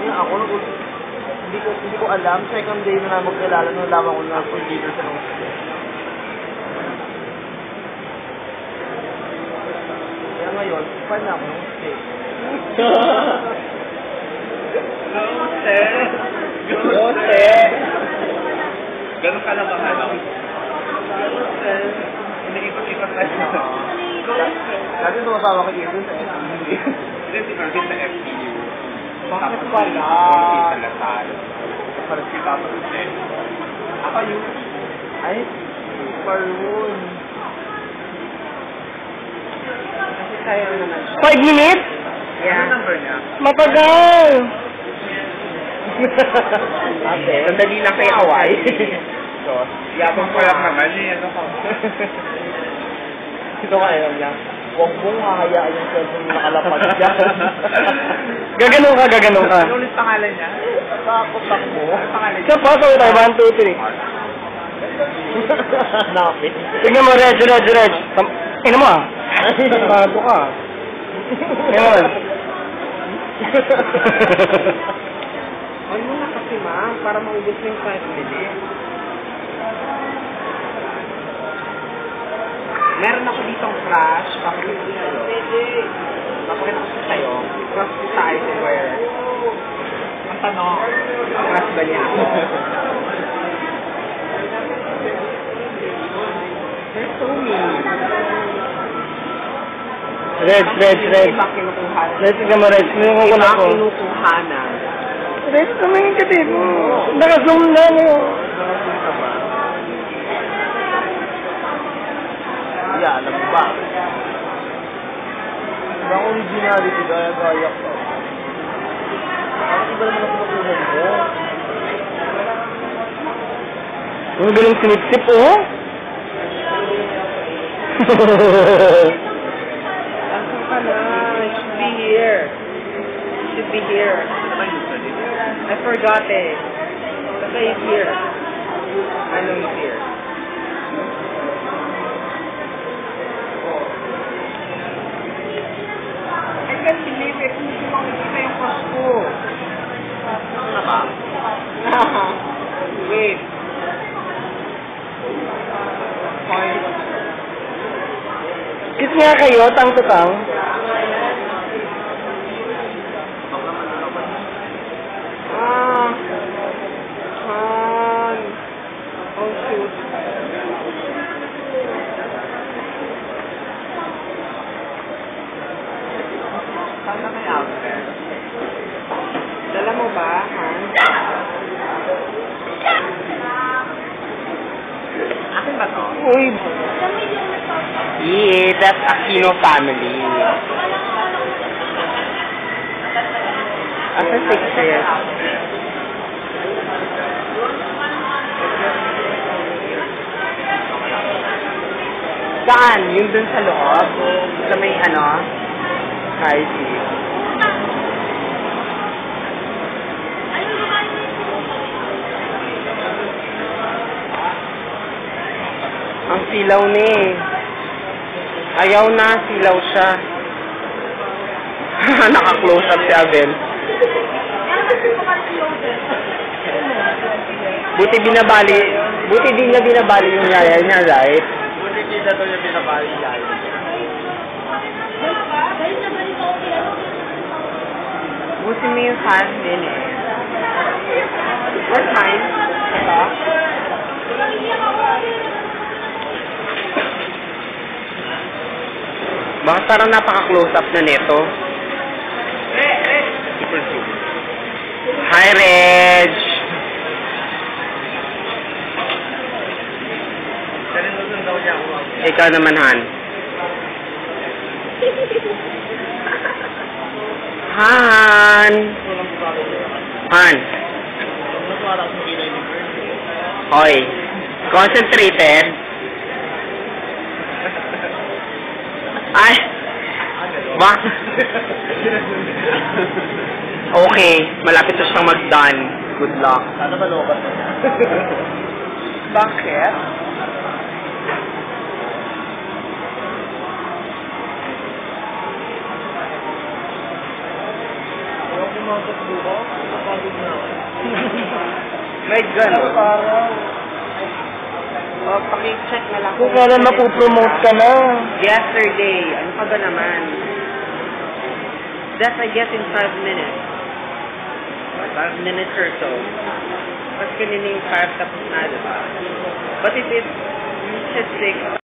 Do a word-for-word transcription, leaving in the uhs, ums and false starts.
niya, ako nung hindi ko, hindi ko alam. Second day na na magkilala nung laman ko na full leader sa nung kaya ngayon, fan na ako nung stay. Gose! Gose! Ganun kalabahan ako. Gose! Iniipag-ipag tayo. Gose! Dati tumasawa kay Irwin sa F P U. Hindi, si Irwin sa F P U. Bakit pala? Sa Lasal. Parang si Papa Jose. Ako yun. Ay, super moon. Kasi tayo naman siya. Five minutes? Yeah. Ano number niya? Matagal! Ate, Sandali lang kay Hawaii. So, yabang ko lang naman eh. Ano ka? ito ka alam lang. Huwag mong hahayaan yung cellphone mo nakalapag dyan. Gaganong ka, gaganong ka. Ano ulit pangalan niya? Takot ako. Ano pangalan niya? Sa paso tayo, one, two, three. Napit. Tignan mo, Reg, Reg, Reg. Ina mo ah. Bago ka. Ngayon. Ay mo na kasi ma, para maubos mo yung five minutes. Meron ako ditong crush, papakita ko sa'yo. Papakita ko sa'yo. Crush ko sa Icewear. Ang tanong, crush ba niya ako? They're so mean. Reg, Reg, Reg. Iba kinukuhanan. Reg, tignan mo, Reg. Kinukuha ko na Iba ko. kinukuhanan. Reg, tumingin ka din. Nakazoom na, no. Yeah, alam mo ba? Diba ang originality, gaya-gaya ko. Bakit iba naman ako matulad mo? Ang galing sinip-sip, oh. Asan ka na? It should be here. It should be here. I forgot it. Basta it's here. I know it's here. I can't believe it. Hindi ko makikita yung crush ko. Ano ba? Wait. Okay. Kiss nga kayo, tang-tutang. Ah. Han. Oh, shoot. Saan na may outfit? Dala mo ba, Han? Akin ba to? Uy. Yeah, that's Aquino family. Asa sixes? Saan? Yung dun sa loob? Sa may ano? I see. Ang silaw ni eh. Ayaw na, silaw siya. Naka-close up si Abel. Buti binabali, buti di niya binabali yung yaya niya, right? Buti di na to yung binabali yan. Buti mo yung fan din eh. What time? Ito? Bakit parang napaka-close up na nito? Super zoom. Hi, Reg! daw niya ako. Ikaw naman, Han. Han! Han! Hoy! Concentrated. Ay! Ba? Okay. Malapit na siyang mag-done. Good luck. Sana malobat na. Bakit? Huwag mo mga buko. pagod na ako. May gano'n. Parang, O, paki-check na lang. kung kailan mapupromote ka na. Yesterday. Ano ka ba naman? That I guess in five minutes. Or five minutes or so. Tapos kanina yung five tapos na, diba? But if it reaches six,